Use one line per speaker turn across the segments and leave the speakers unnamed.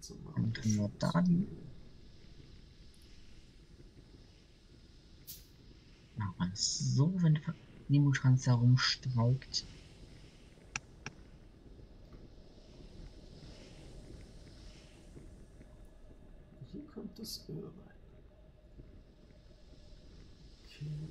Also
Dann können wir da die. Machen wir es so, wenn der Nemotrans herumstreikt.
Hier kommt das Öl rein. Okay.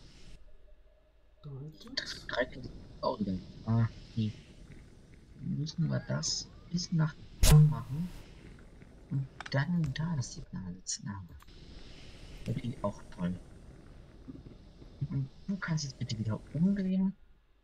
Deutet.
Auch wieder. Ah, nee. Müssen wir das bis nach da machen und dann da das Signal setzen. Ah, natürlich auch toll. Und du kannst jetzt bitte wieder umdrehen.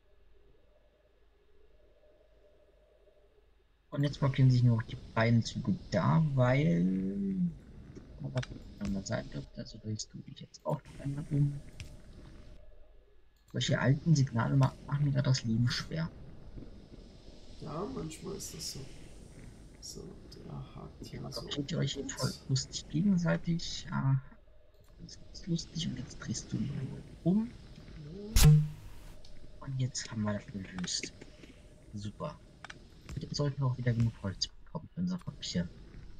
Und jetzt blockieren sich nur noch die beiden Züge da, weil was an der Seite, also drehst du dich jetzt auch noch einmal um. Solche alten Signale machen mir gerade das Leben schwer.
Ja, manchmal ist das so. So, der hakt hier so.
Blockiert ihr euch hier voll lustig gegenseitig? Ja, das ist lustig und jetzt drehst du noch einmal um. Und jetzt haben wir das gelöst. Super. Und jetzt sollten wir auch wieder genug Holz bekommen für unser Papier.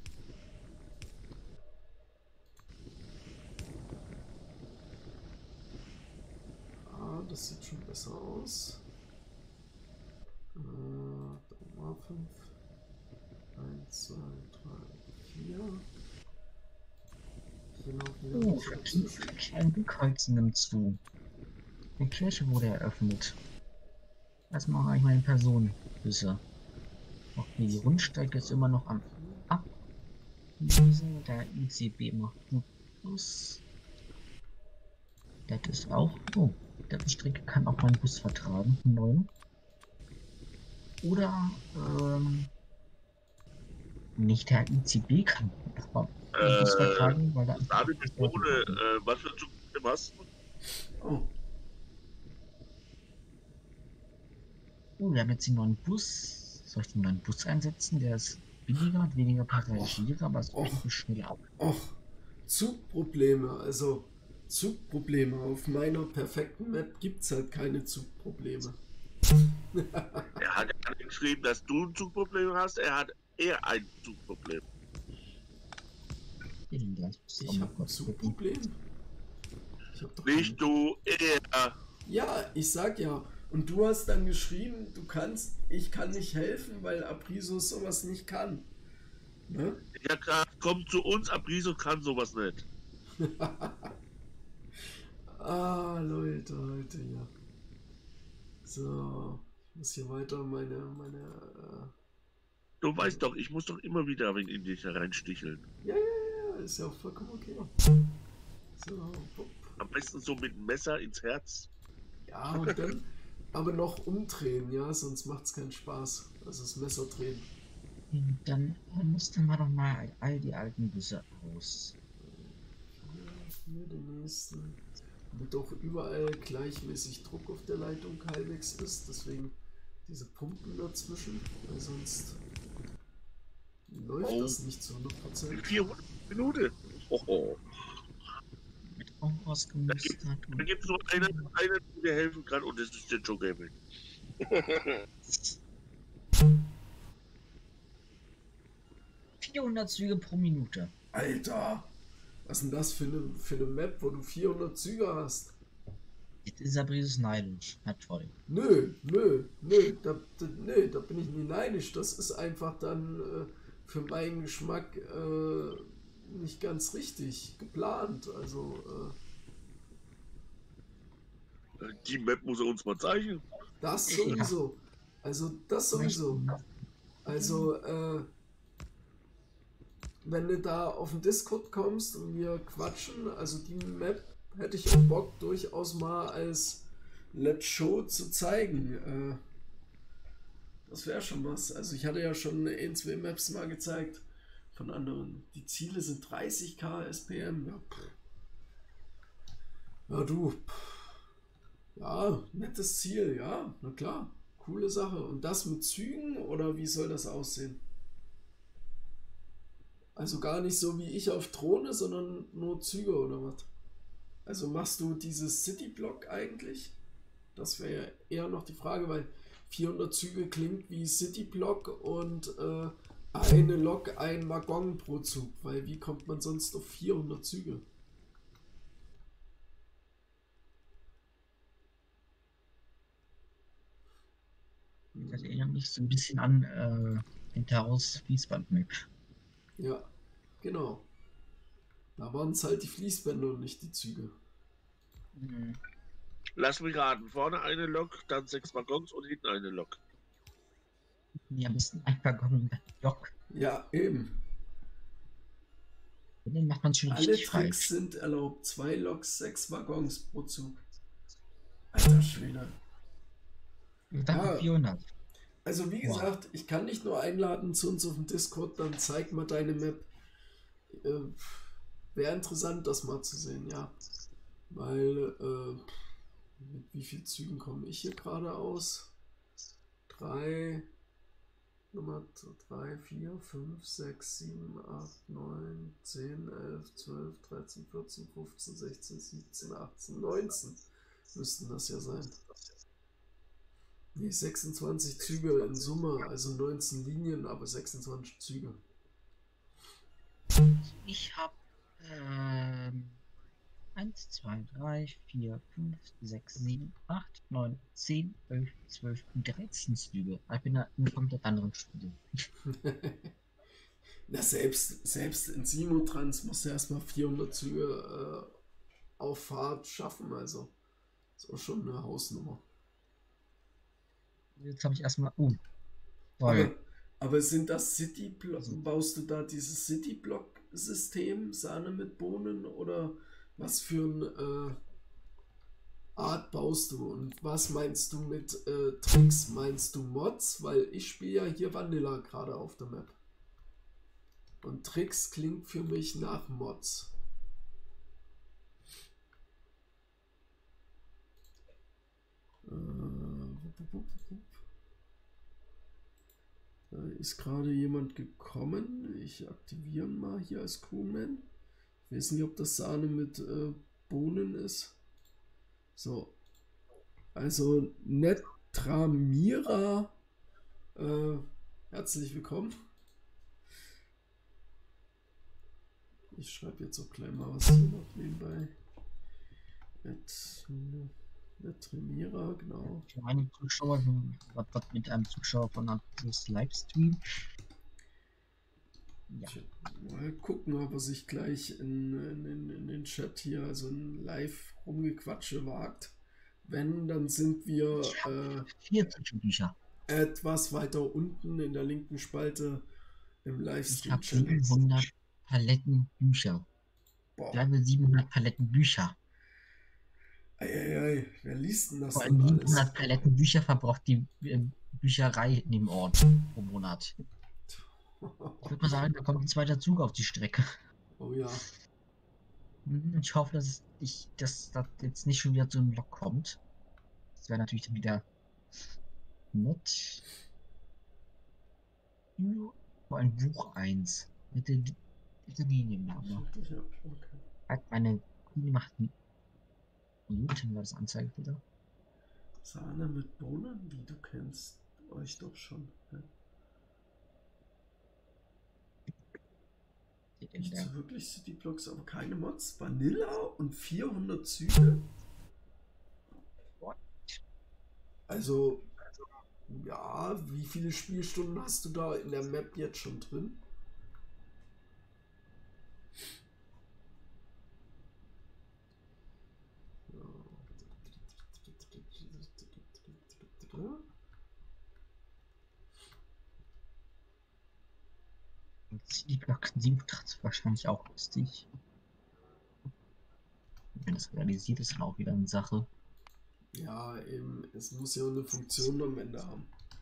Ah, das sieht schon besser aus. Da war 5. 1, 2, 3, 4. Hier noch wieder
Oh, Verkehr in Bückholzen nimmt zu. Die Kirche wurde eröffnet. Das mache ich meine Personenbüsse. Okay, die Rundstrecke ist immer noch am Ablösen. Der ICB macht gut Bus. Das ist auch. Oh, der Strecke kann auch mein Bus vertragen. 9. Oder nicht der ICB kann aber Bus vertragen, weil da einfach
was für ein Zug hast du?
Oh.
Oh, wir haben jetzt den neuen Bus. Soll ich den neuen Bus einsetzen? Der ist billiger, hat weniger Passagiere, aber es geht schnell ab.
Och, Zugprobleme. Also Zugprobleme. Auf meiner perfekten Map gibt es halt keine Zugprobleme.
Er hat ja nicht geschrieben, dass du ein Zugproblem hast. Er hat eher ein Zugproblem.
Ich habe ein Zugproblem. Ich hab doch
nicht du, er.
Ja, ich sag ja. Und du hast dann geschrieben, ich kann nicht helfen, weil Apriso sowas nicht kann. Ne?
Ja klar, kommt zu uns, Apriso kann sowas nicht.
Ah, Leute, ja. So, ich muss hier weiter meine
Du weißt doch, ich muss doch immer wieder in dich hereinsticheln.
Ja, ist ja auch vollkommen okay. So, bupp.
Am besten so mit dem Messer ins Herz.
Ja, und dann aber noch umdrehen, ja, sonst macht es keinen Spaß. Also das Messer drehen.
Dann mussten wir doch mal all die alten Busse aus.
Hier den nächsten. Damit auch überall gleichmäßig Druck auf der Leitung halbwegs ist. Deswegen diese Pumpen dazwischen. Weil sonst läuft das nicht zu 100%.
400 Minuten. Oh.
Mit auch ausgemustert.
Da gibt es nur einen, der dir helfen kann, und das ist der Joe Gaming.
400 Züge pro Minute.
Alter! Was ist denn das für eine Map, wo du 400 Züge hast?
Jetzt ist Abrisus neidisch. Na toll.
Nö, da bin ich nie neidisch. Das ist einfach dann für meinen Geschmack nicht ganz richtig geplant. Also
die Map muss er uns mal zeigen.
das sowieso. Also das sowieso. Also wenn du da auf den Discord kommst und wir quatschen, also die Map hätte ich auch Bock durchaus mal als Let's Show zu zeigen. Das wäre schon was. Also ich hatte ja schon ein, zwei Maps mal gezeigt von anderen. Die Ziele sind 30k SPM. Ja, du. Ja, nettes Ziel, ja, na klar. Coole Sache. Und das mit Zügen oder wie soll das aussehen? Also gar nicht so wie ich auf Drohne, sondern nur Züge oder was? Also machst du dieses City-Block eigentlich? Das wäre ja eher noch die Frage, weil 400 Züge klingt wie City-Block und Eine Lok, ein Waggon pro Zug, weil wie kommt man sonst auf 400 Züge?
Das erinnert mich so ein bisschen an den Taros Fließband-Map.
Ja, genau. Da waren es halt die Fließbänder und nicht die Züge.
Mhm.
Lass mich raten. Vorne eine Lok, dann 6 Waggons und hinten eine Lok.
Nee, am besten ein Waggon Lok.
Ja, eben.
Und dann macht man es schon
Alle
richtig
Tricks
falsch.
sind erlaubt. 2 Loks, 6 Waggons pro Zug. Alter Schwede.
Und dann
Ja,
400.
also wie
Wow.
gesagt, ich kann dich nur einladen zu uns auf dem Discord, dann zeig mal deine Map. Wäre interessant, das mal zu sehen, ja. Weil, mit wie vielen Zügen komme ich hier gerade aus? 3, Nummer 3, 4, 5, 6, 7, 8, 9, 10, 11, 12, 13, 14, 15, 16, 17, 18, 19 müssten das ja sein. Nee, 26 Züge in Summe, also 19 Linien, aber 26 Züge.
Ich habe 1, 2, 3, 4, 5, 6, 7, 8, 9, 10, 11, 12, 13 Züge. Ich bin da in einem komplett anderen Spiel.
Na, selbst in Simotrans musst du erstmal 400 Züge auf Fahrt schaffen, also ist auch schon eine Hausnummer.
Jetzt habe ich erstmal. Toll.
Aber sind das City-Block,
Also,
baust du da dieses City-Block-System, Sahne mit Bohnen oder was für eine Art baust du? Und was meinst du mit Tricks? Meinst du Mods? Weil ich spiele ja hier Vanilla gerade auf der Map. Und Tricks klingt für mich nach Mods. Da ist gerade jemand gekommen. Ich aktiviere ihn mal hier als Crewman. Ich weiß nicht, ob das Sahne mit Bohnen ist. So. Also Netramira. Herzlich willkommen. Ich schreibe jetzt auch gleich mal was hier noch nebenbei. Netramira, genau.
für meine Zuschauer, was mit einem Zuschauer von einem Livestream. Ja.
Mal gucken, ob er sich gleich in den Chat hier, also in live rumgequatsche wagt. Wenn, dann sind wir
40 Bücher.
etwas weiter unten in der linken Spalte im
Ich habe
Livestream-Channel.
700 Paletten Bücher.
Boah,
Ich habe 700 Paletten Bücher.
ei, wer liest denn das
Vor
dann
allem
alles?
700 Paletten Bücher verbraucht die Bücherei in dem Ort pro Monat. Ich würde mal sagen, da kommt ein zweiter Zug auf die Strecke.
Oh ja.
Ich hoffe, dass das jetzt nicht schon wieder zu einem Lok kommt. Das wäre natürlich dann wieder nett. Vor allem Buch 1. Mit der Linienname.
Ja, okay.
Hat meine Linie macht Minuten, war das Anzeigefilter.
Sahne mit Bohnen? Wie, du kennst euch doch schon. Ja. Nicht so wirklich City-Blocks, aber keine Mods. Vanilla und 400 Züge? Also, ja, wie viele Spielstunden hast du da in der Map jetzt schon drin?
Die Block 7 ist wahrscheinlich auch lustig. Wenn das realisiert ist, dann auch wieder eine Sache.
Ja, eben, es muss ja eine Funktion am Ende haben.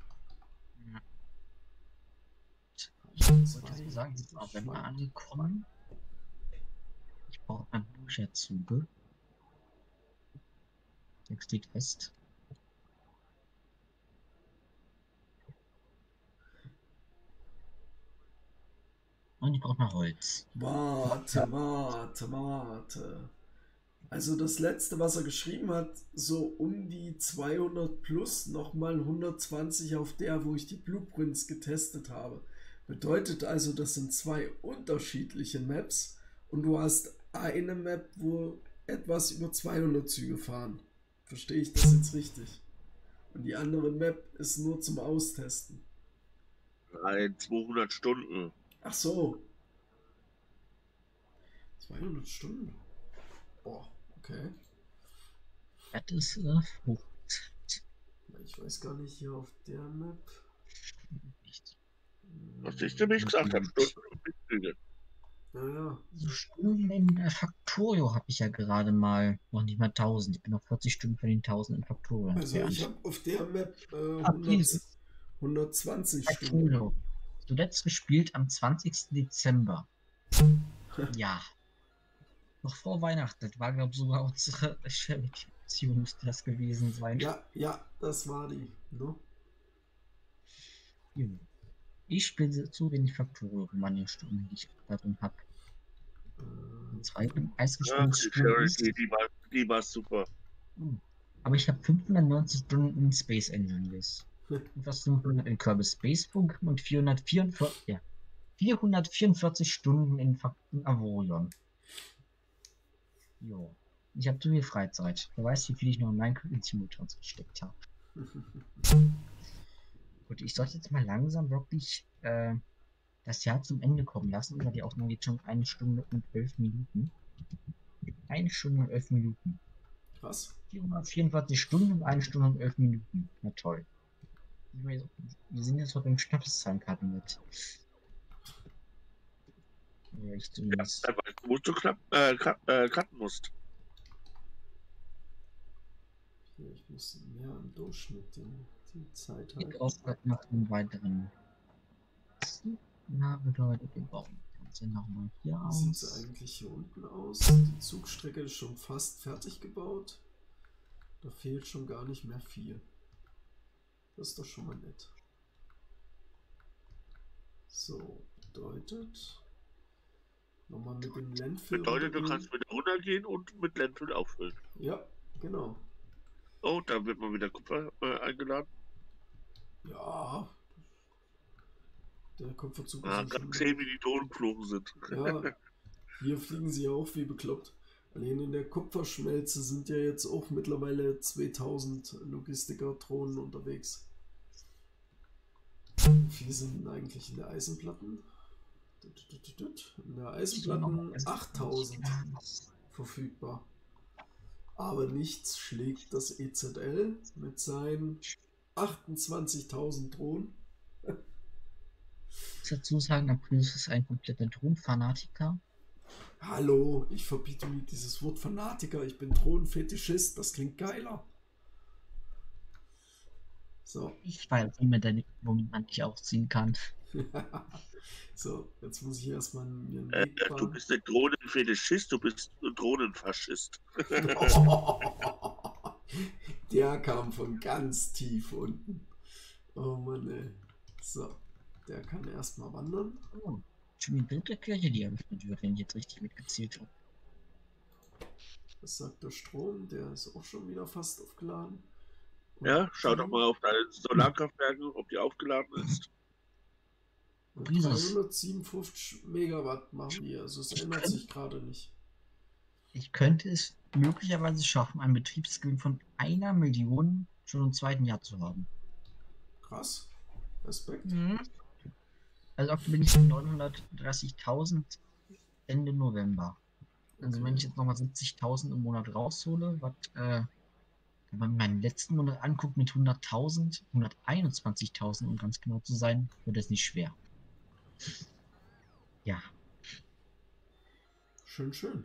Ich wollte sagen, ich bin auch wenn mal angekommen. Ich brauche ein Bücherzüge. Der steht fest. Und ich brauche noch Holz.
Warte. Also das letzte, was er geschrieben hat, so um die 200 plus, nochmal 120 auf der, wo ich die Blueprints getestet habe. Bedeutet also, das sind zwei unterschiedliche Maps und du hast eine Map, wo etwas über 200 Züge fahren. Verstehe ich das jetzt richtig? Und die andere Map ist nur zum Austesten.
Nein, 200 Stunden.
Ach so. 200 Stunden? Boah, okay.
Das ist hoch.
Ich weiß gar nicht, hier auf der Map.
Nicht.
Was ich nämlich gesagt habe, Stunden und Züge.
Naja,
So Stunden in Factorio habe ich ja gerade mal noch nicht mal 1000. Ich bin noch 40 Stunden von den 1000 in Factorio
also ich
entfernt.
habe auf der Map
April.
120 Stunden.
Factorio. Zuletzt gespielt am 20. Dezember. Ja. Noch vor Weihnachten. Das war, glaube ich, sogar unsere Beziehung müsste das gewesen sein.
Ja, das war die. Ne?
Jo. Ich spiele zu wenig Factorio, meine Stunden, die ich darin habe.
Äh,
Zwei
Ach,
eisgespielte
die
Stunden ist.
Charity, die war super.
Aber ich habe 590 Stunden in Space Engineers. Und was 500 in Kerbal Space Program und 444 Stunden in Avorion. Jo. Ich habe zu viel Freizeit. Wer weiß, wie viel ich noch in Minecraft in Simultans gesteckt habe. Gut, ich sollte jetzt mal langsam wirklich das Jahr zum Ende kommen lassen, weil die Aufnahme geht schon 1 Stunde und 11 Minuten. 1 Stunde und 11 Minuten.
Krass.
444 Stunden und 1 Stunde und 11 Minuten. Na toll. Wir sind jetzt heute im Schnapszahnkabinett. Ja, ich
Ja,
zumindest.
weil du musst du cutten musst.
Hier, ich muss mehr im Durchschnitt die Zeit
Ich
halten.
auch nach einem weiteren. Na, bedeutet, wir bauen das Ganze nochmal hier
Wie sieht es
aus.
eigentlich hier unten aus? Die Zugstrecke ist schon fast fertig gebaut. Da fehlt schon gar nicht mehr viel. Das ist doch schon mal nett. So, bedeutet nochmal mit dem Landfill
Bedeutet, du
runtergehen.
kannst wieder runtergehen und mit Landfill auffüllen.
Ja, genau.
Oh, da wird mal wieder Kupfer eingeladen.
Ja, der Kupferzug ist
Ah,
ja
ganz
schon
sehen,
weg.
wie die Drohnen geflogen sind.
Ja, hier fliegen sie auch wie bekloppt. Allein in der Kupferschmelze sind ja jetzt auch mittlerweile 2000 Logistiker-Drohnen unterwegs. Wie viele sind denn eigentlich in der Eisenplatten? In der Eisenplatten 8000 verfügbar. Aber nichts schlägt das EZL mit seinen 28.000 Drohnen.
Ich muss dazu sagen, Aprilus ist ein kompletter Drohnenfanatiker.
Hallo, ich verbiete mir dieses Wort Fanatiker. Ich bin Drohnenfetischist. Das klingt geiler. So.
Ich weiß, womit man dich aufziehen kann.
So, jetzt muss ich erstmal mir einen Weg
Du
bahnen.
bist nicht Drohnenfetischist, du bist Drohnenfaschist.
Der kam von ganz tief unten. Oh Mann, ey. So, der kann erstmal wandern.
Oh, schon die dritte Kirche, die eröffnet wird, wenn ich jetzt richtig mitgezählt habe.
Was sagt der Strom? Der ist auch schon wieder fast aufgeladen. Und
Ja, schau
die-
doch mal auf deine Solarkraftwerke, ob die aufgeladen ist.
Und
Jesus.
357 Megawatt machen die, also es ändert sich gerade nicht.
Ich könnte es möglicherweise schaffen, einen Betriebsgewinn von 1 Million schon im zweiten Jahr zu haben.
Krass. Respekt.
Also aktuell bin ich bei 930.000 Ende November. Also wenn ich jetzt nochmal 70.000 im Monat raushole, was wenn man meinen letzten Monat anguckt mit 100.000, 121.000 um ganz genau zu sein, wird das nicht schwer. Ja.
Schön, schön.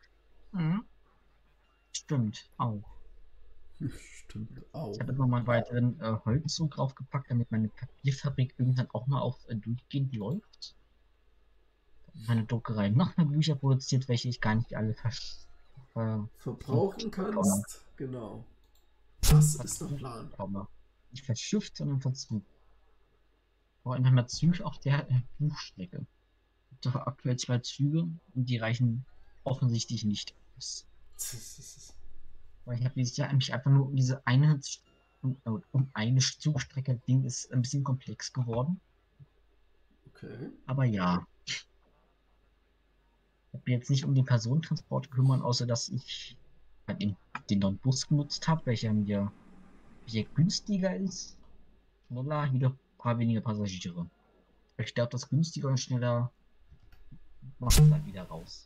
Stimmt, auch.
Stimmt auch.
Ich habe jetzt nochmal einen weiteren Holzzug draufgepackt, damit meine Papierfabrik irgendwann auch mal auf durchgehend läuft. Meine Druckerei noch mehr Bücher produziert, welche ich gar nicht alle
verbrauchen kannst. Genau. Das ist der Plan.
Nicht verschifft, sondern verzug. Aber in einem Zug auf der Buchstrecke. Doch aktuell 2 Züge und die reichen offensichtlich nicht aus. Weil ich habe dieses Jahr eigentlich einfach nur um diese eine Zugstrecke. Ding ist ein bisschen komplex geworden.
Okay.
Aber ja. Ich habe mich jetzt nicht um den Personentransport kümmern, außer dass ich halt den neuen Bus genutzt habe, welcher günstiger ist, schneller, jedoch ein paar weniger Passagiere. Ich glaube, das günstiger und schneller macht es dann wieder raus.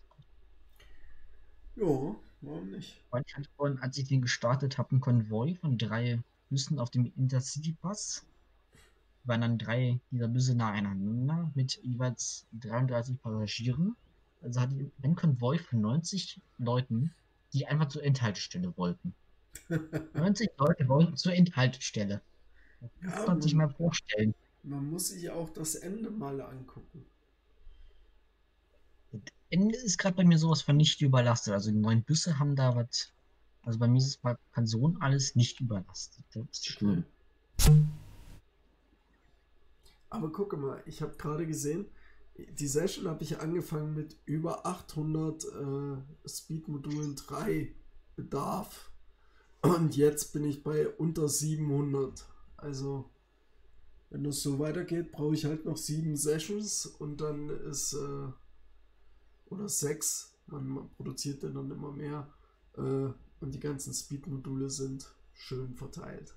Ja, warum nicht?
Weil ich hatte vorhin, als ich den gestartet habe, einen Konvoi von 3 Bussen auf dem Intercity-Bus. Waren dann 3 dieser Busse nacheinander mit jeweils 33 Passagieren. Also hatte ich einen Konvoi von 90 Leuten, die einfach zur Endhaltestelle wollten. 90 Leute wollten zur Endhaltestelle. Das muss
Ja,
man sich mal vorstellen.
man muss sich auch das Ende mal angucken.
Das Ende ist gerade bei mir sowas von nicht überlastet. Also die neuen Busse haben da was. Also bei mir ist es bei Pension alles nicht überlastet. Das ist
Okay.
schön.
Aber gucke mal, ich habe gerade gesehen, die Session habe ich angefangen mit über 800 Speed-Modulen 3 Bedarf. Und jetzt bin ich bei unter 700. Also, wenn das so weitergeht, brauche ich halt noch 7 Sessions und dann ist, oder 6, man produziert dann immer mehr. Und die ganzen Speed-Module sind schön verteilt.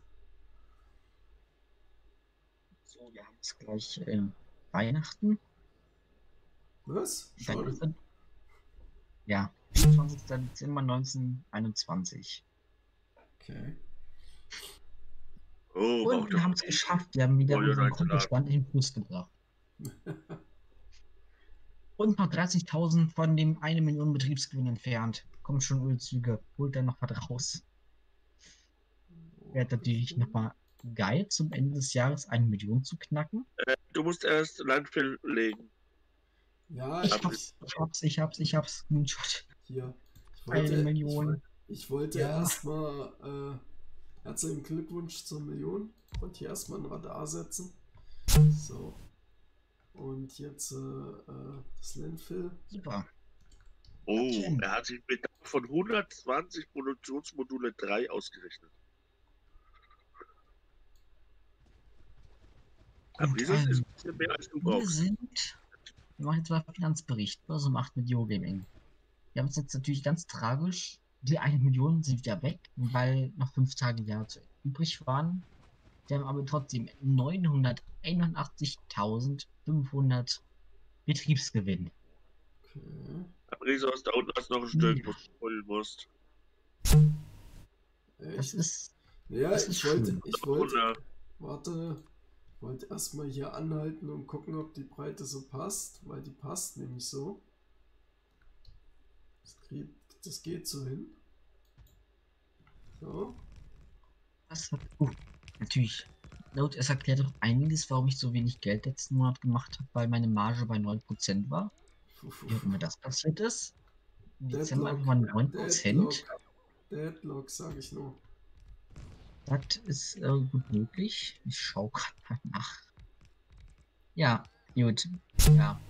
So, wir haben jetzt gleich Weihnachten.
Was?
Dann
Schon?
ist es, ja, 24. Dezember 1921.
Okay.
Oh,
Und
macht
wir haben es geschafft. Wir haben wieder
Oh, ja,
unseren
nein, klar.
Kontostand in den Plus gebracht. Und noch 30.000 von dem 1 Million Betriebsgewinn entfernt. Kommt schon Ölzüge. Holt dann noch was raus. Wäre natürlich nochmal geil, zum Ende des Jahres 1 Million zu knacken.
Du musst erst Landfill legen.
Ja,
Ich hab's. Screenshot.
hier. Ich
1 Million.
ich wollte
Ja.
erstmal herzlichen Glückwunsch zur Million. Ich wollte hier erstmal ein Radar setzen. So. Und jetzt das Landfill.
Super.
Oh,
Schön.
er hat sich mit von 120 Produktionsmodule 3 ausgerechnet. Aber
Gut,
dieses ist
also,
ein bisschen mehr als du
wir
brauchst.
machen jetzt mal Finanzbericht. Börse macht mit Eurogaming. Wir haben es jetzt natürlich ganz tragisch. Die 1 Million sind wieder weg, weil noch 5 Tage Jahr übrig waren. Wir haben aber trotzdem 981.500 Betriebsgewinn.
Okay.
Aber Resource, da unten hast du noch ein Stück, wo du holen musst.
Das
Echt?
ist,
Ja,
das ist schön.
ich wollte erstmal hier anhalten und gucken, ob die Breite so passt, weil die passt nämlich so. Das geht so hin. So.
Natürlich. Laut, es erklärt doch einiges, warum ich so wenig Geld letzten Monat gemacht habe, weil meine Marge bei 9% war. Wie auch immer das passiert ist. Im Dezember einfach mal 9%.
Deadlock, sage ich nur.
Das ist gut möglich. Ich schaue gerade mal nach. Ja, gut. Ja.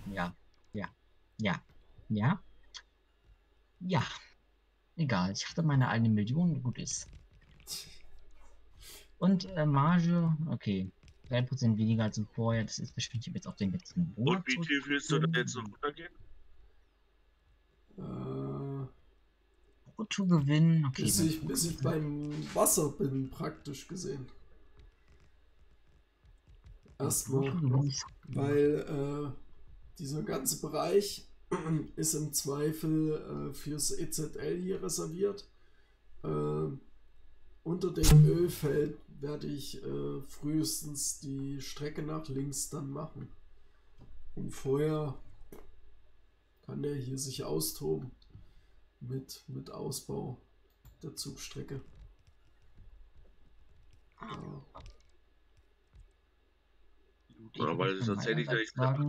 Ja. Egal. Ich hatte meine 1 Million, gut ist. Und Marge, okay. 3% weniger als im Vorjahr. Das ist bestimmt jetzt auf den letzten Monat.
Und wie viel willst du da jetzt noch runtergehen?
Bruttogewinn, okay.
Bis ich beim Wasser bin, praktisch gesehen. Erstmal, weil dieser ganze Bereich ist im Zweifel fürs EZL hier reserviert. Unter dem Ölfeld werde ich frühestens die Strecke nach links dann machen. Und vorher kann der hier sich austoben mit Ausbau der Zugstrecke. Ja.
Oder weil es tatsächlich nicht dann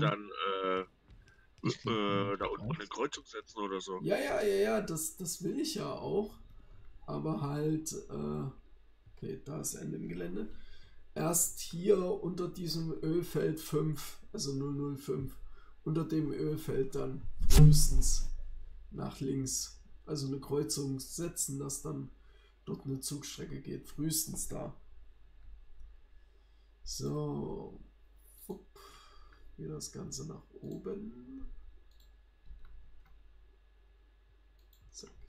da unten eine Kreuzung setzen oder so.
Ja, das will ich ja auch. Aber halt, okay, da ist Ende im Gelände. Erst hier unter diesem Ölfeld 5, also 005, unter dem Ölfeld dann frühestens nach links, also eine Kreuzung setzen, dass dann dort eine Zugstrecke geht, frühestens da. So, Hier das Ganze nach oben. Zack.